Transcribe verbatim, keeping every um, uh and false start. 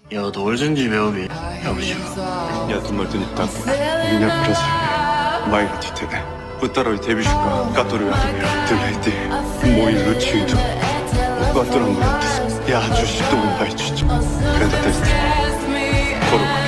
Ja, dolžen beobi. Ja, uživo. 야, 돈 말더니 딱 미냐 브라질 마이가 뒤태네 뿌따라이 데뷔슈가 까또르 아름이라 들레이티 모이 루치도 까또르 한 거야 야, 주식도 못 봐이 주죠 그래도 테스트 걸어볼게